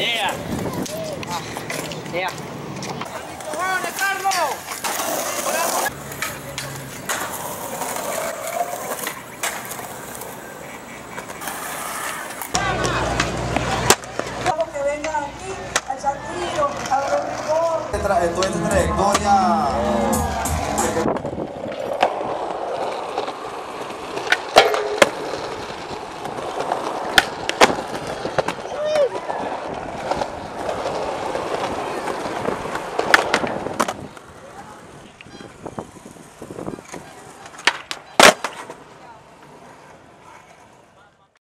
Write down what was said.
Yeah. Yeah. ¡Cojones, Carlos! Que vengan aquí al Santiro, a los Rincón. En tu trayectoria